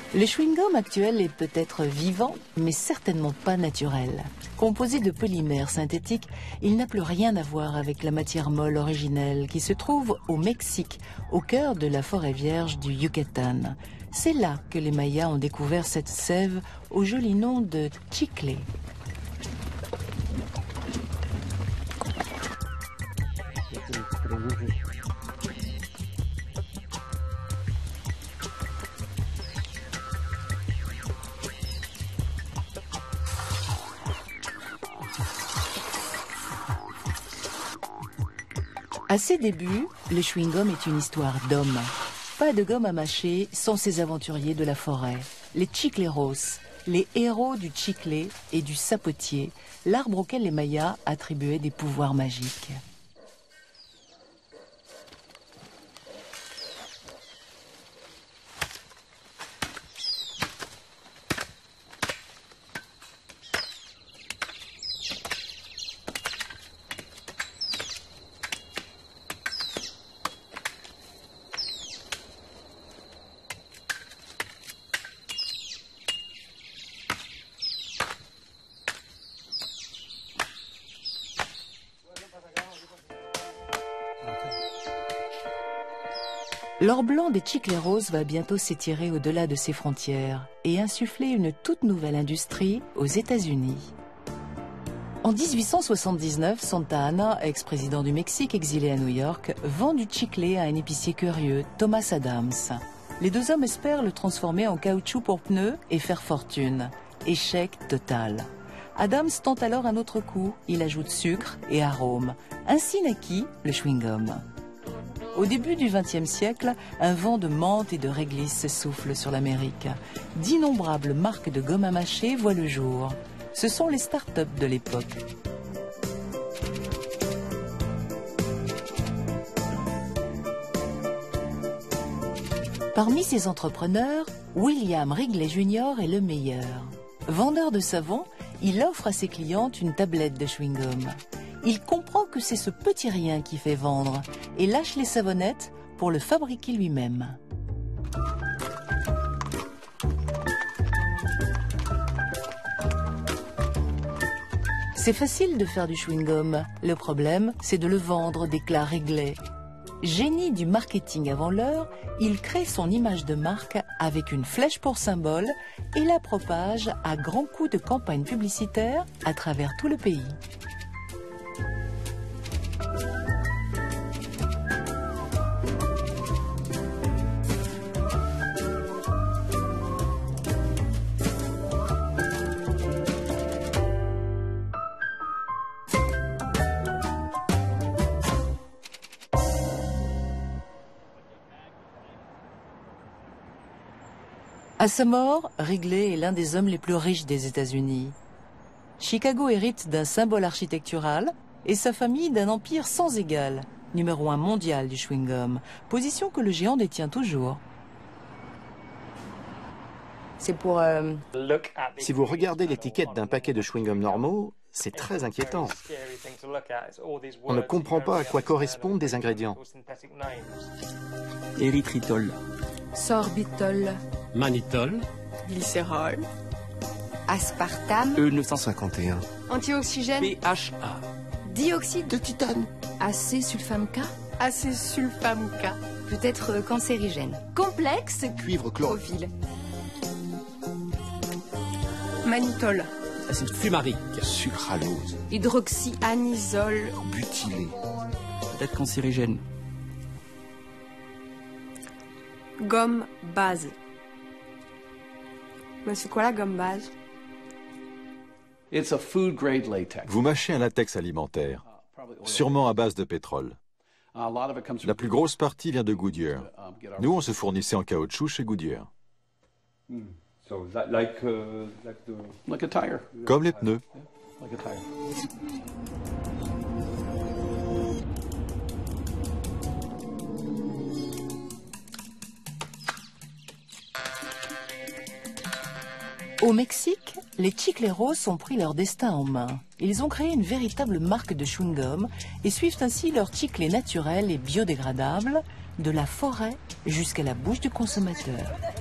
Le chewing-gum actuel est peut-être vivant, mais certainement pas naturel. Composé de polymères synthétiques, il n'a plus rien à voir avec la matière molle originelle qui se trouve au Mexique, au cœur de la forêt vierge du Yucatan. C'est là que les Mayas ont découvert cette sève au joli nom de chicle. À ses débuts, le chewing-gum est une histoire d'hommes. Pas de gomme à mâcher sans ces aventuriers de la forêt. Les chicleros, les héros du chicle et du sapotier, l'arbre auquel les Mayas attribuaient des pouvoirs magiques. L'or blanc des chicleros va bientôt s'étirer au-delà de ses frontières et insuffler une toute nouvelle industrie aux États-Unis. En 1879, Santa Anna, ex-président du Mexique exilé à New York, vend du chicle à un épicier curieux, Thomas Adams. Les deux hommes espèrent le transformer en caoutchouc pour pneus et faire fortune. Échec total. Adams tente alors un autre coup, il ajoute sucre et arôme. Ainsi naquit le chewing-gum. Au début du XXe siècle, un vent de menthe et de réglisse souffle sur l'Amérique. D'innombrables marques de gomme à mâcher voient le jour. Ce sont les start-up de l'époque. Parmi ces entrepreneurs, William Wrigley Jr. est le meilleur. Vendeur de savon, il offre à ses clientes une tablette de chewing-gum. Il comprend que c'est ce petit rien qui fait vendre et lâche les savonnettes pour le fabriquer lui-même. C'est facile de faire du chewing-gum. Le problème, c'est de le vendre, déclare Wrigley. Génie du marketing avant l'heure, il crée son image de marque avec une flèche pour symbole et la propage à grands coups de campagne publicitaire à travers tout le pays. À sa mort, Wrigley est l'un des hommes les plus riches des États-Unis. Chicago hérite d'un symbole architectural et sa famille d'un empire sans égal, numéro 1 mondial du chewing-gum, position que le géant détient toujours. C'est pour... Si vous regardez l'étiquette d'un paquet de chewing-gum normaux, c'est très inquiétant. On ne comprend pas à quoi correspondent des ingrédients. Érythritol, sorbitol, mannitol, glycérol, aspartame, E951, antioxygène, PHA, dioxyde de titane, acésulfame K, Acésulfame K. peut-être cancérigène, complexe, cuivre chlore, chlorophylle, Mannitol. acide fumarique, sucralose, hydroxyanisole, butylé, peut-être cancérigène, Gomme base. Mais c'est quoi la gomme base? Vous mâchez un latex alimentaire, sûrement à base de pétrole. La plus grosse partie vient de Goodyear. Nous, on se fournissait en caoutchouc chez Goodyear. Comme les pneus. Au Mexique, les chicleros ont pris leur destin en main. Ils ont créé une véritable marque de chewing-gum et suivent ainsi leur chicle naturel et biodégradable de la forêt jusqu'à la bouche du consommateur.